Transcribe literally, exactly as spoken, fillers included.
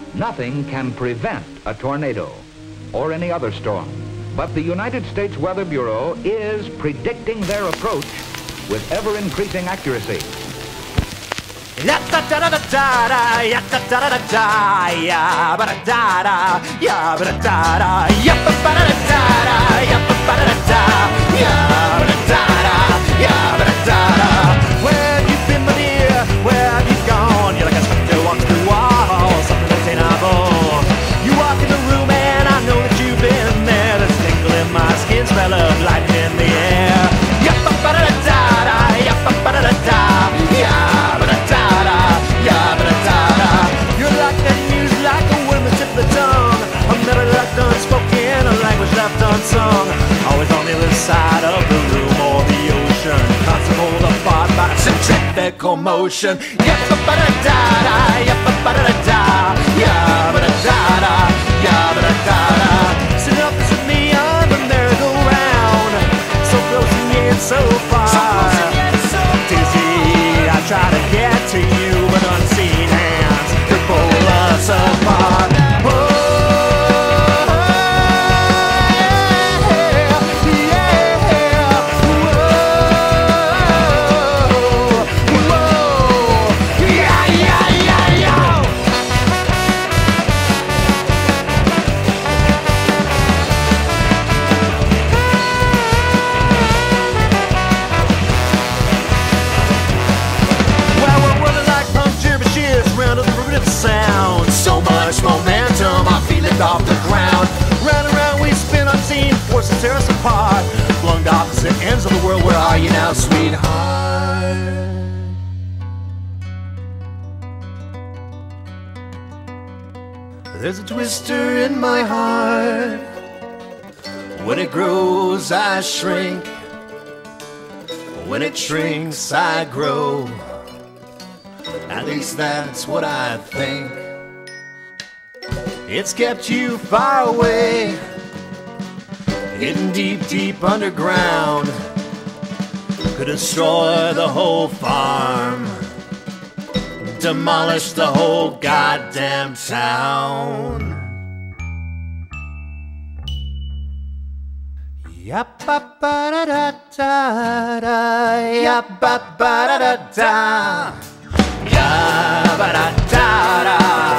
Nothing can prevent a tornado or any other storm, but the United States Weather Bureau is predicting their approach with ever-increasing accuracy. Ya-da-da-da-da-da, ya-da-da-da-da, ya-ba-da-da-da, ya-ba-da-da-da, ya-ba-ba-da-da-da, ya-ba-ba-da-da-da, ya-ba-da-da-da, ya-ba-da-da-da. Where have you been, my dear? Where have you gone? You're like a spectre walks through walls, something unattainable. You walk in the room and I know that you've been there. There's a tingle in my skin, smell of lightning in the air. Ya-ba-ba-da-da-da, ya-ba-ba-da-da-da, ya-ba-da-da-da, ya-ba-da-da-da. You're like that Muse, like a worm that tip the tongue. A melody left unspoken, a language left unsung. Always on the other side of the room or the ocean, constantly pulled apart by centrifugal motion. Ya-ba-ba-da-da-da, ya-ba-ba-da-da-da, ya-ba-da-da-da, ya-ba-da-da-da. Sitting up with me on the merry-go-round, so close and yet so far. Dizzy, I try to get to you, but unseen hands could pull us apart. Oh. Sound, so much momentum, I feel it off the ground. Round and round we spin, unseen forces tear us apart. Flung to opposite ends of the world, where are you now, sweetheart? There's a twister in my heart. When it grows, I shrink. When it shrinks, I grow. At least that's what I think. It's kept you far away, hidden deep, deep underground. Could destroy the whole farm, demolish the whole goddamn town. Yap-ba-ba-da-da-da-da, yap-ba-ba-da-da-da. Ya-ba-da-da-da.